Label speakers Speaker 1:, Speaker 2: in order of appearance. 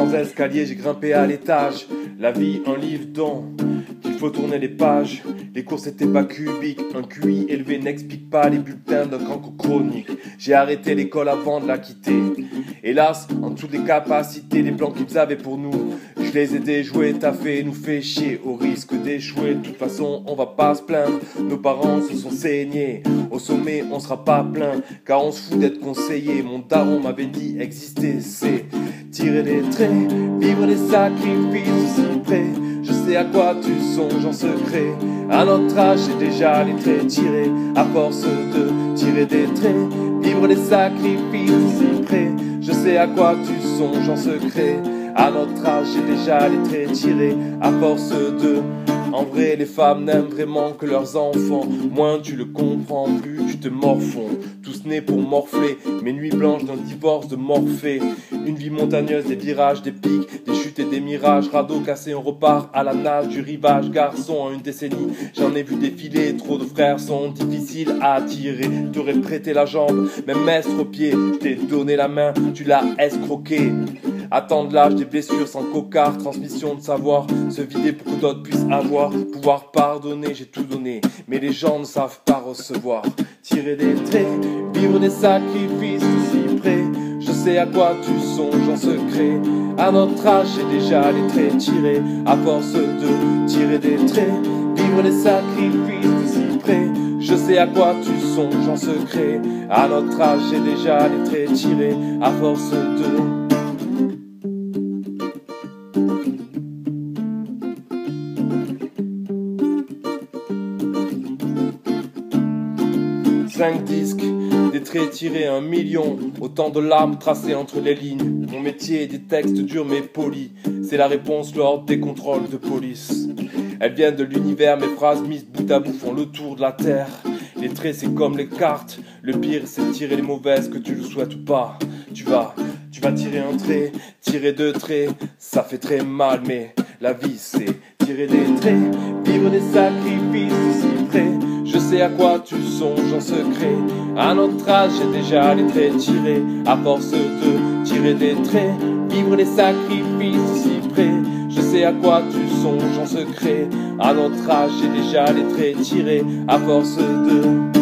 Speaker 1: Sans escalier, j'ai grimpé à l'étage. La vie, un livre dont il faut tourner les pages. Les cours c'était pas cubique, un QI élevé n'explique pas les bulletins d'un cancre chronique. J'ai arrêté l'école avant de la quitter. Hélas, en toutes les capacités, les plans qu'ils avaient pour nous, je les ai déjoués, taffés, nous fait chier au risque d'échouer. De toute façon, on va pas se plaindre, nos parents se sont saignés. Au sommet, on sera pas plein, car on se fout d'être conseillé. Mon daron m'avait dit exister, c'est tirer des traits, vivre des sacrifices aussi près. Je sais à quoi tu songes en secret. À notre âge, j'ai déjà les traits tirés. À force de tirer des traits, vivre des sacrifices aussi près. Je sais à quoi tu songes en secret. À notre âge, j'ai déjà les traits tirés. À force de... En vrai, les femmes n'aiment vraiment que leurs enfants. Moins tu le comprends, plus tu te morfonds. Tous nés pour morfler, mes nuits blanches d'un divorce de Morphée. Une vie montagneuse, des virages, des pics, des chutes et des mirages. Radeau cassé, on repart à la nage du rivage. Garçon, en une décennie, j'en ai vu défiler. Trop de frères sont difficiles à attirer. T'aurais prêté la jambe, même mestre au pied. Je t'ai donné la main, tu l'as escroqué. Attendre l'âge des blessures sans cocard, transmission de savoir, se vider pour que d'autres puissent avoir, pouvoir pardonner, j'ai tout donné, mais les gens ne savent pas recevoir. Tirer des traits, vivre des sacrifices si près, je sais à quoi tu songes en secret. À notre âge, j'ai déjà les traits tirés, à force de tirer des traits, vivre des sacrifices si près. Je sais à quoi tu songes en secret. À notre âge, j'ai déjà les traits tirés, à force de... 5 disques, des traits tirés 1 million, autant de larmes tracées entre les lignes. Mon métier est des textes durs mais polis, c'est la réponse lors des contrôles de police. Elles viennent de l'univers, mes phrases mises bout à bout font le tour de la terre. Les traits c'est comme les cartes, le pire c'est de tirer les mauvaises que tu le souhaites ou pas. Tu vas tirer un trait, tirer 2 traits, ça fait très mal mais la vie c'est tirer des traits, vivre des sacrifices si près. Je sais à quoi tu songes en secret. À notre âge, j'ai déjà les traits tirés. À force de tirer des traits, vivre des sacrifices si près. Je sais à quoi tu songes en secret. À notre âge, j'ai déjà les traits tirés. À force de...